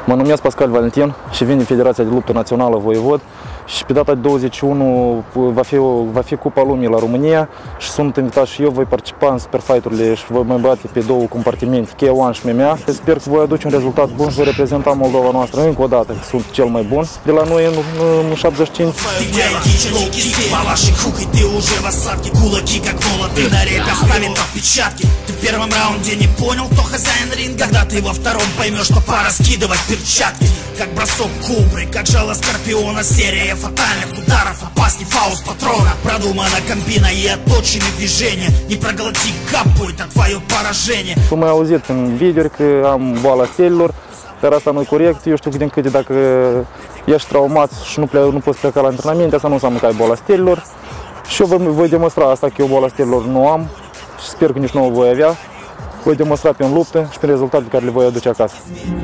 Mă numesc Pascal Valentin și vin din Federația de Luptă Națională Voievod și pe data de 21 va fi Cupa Lumii la România și sunt invitat și eu, voi participa în Superfight-urile și voi mai bate pe două compartimente, K1 și MMA. Sper că voi aduce un rezultat bun și voi reprezenta Moldova noastră încă o dată, că sunt cel mai bun de la noi în 75. Ты в первом раунде не понял, кто хозяин ринга, когда ты во втором поймешь, что пора скидывать перчатки. Как бросок кобры, как жало скорпиона, серия фатальных ударов, опасней фауст патрона. Продумана комбина и отточены движения, не проглоти капу, это твое поражение. Am mai auzit în video că am boala stelilor, dar asta nu e corect. Eu știu că din câte dacă ești traumat și nu poți pleca la antrenamente, asta nu înseamnă că ai boala stelilor. Și eu voi demonstra asta, că eu boala stelilor nu am. Și sper că nici nu o voi avea. Voi demonstra pe în luptă și pe rezultate pe care le voi aduce acasă.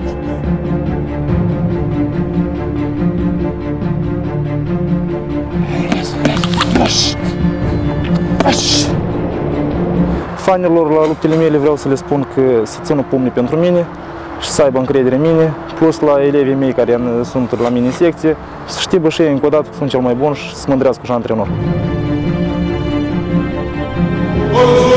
Fanilor la luptele mele vreau să le spun că să țină pumnii pentru mine și să aibă încredere în mine, plus la elevii mei care sunt la mine în secție, să știe și ei încă o dată că sunt cel mai bun și să mă mândrească și antrenor.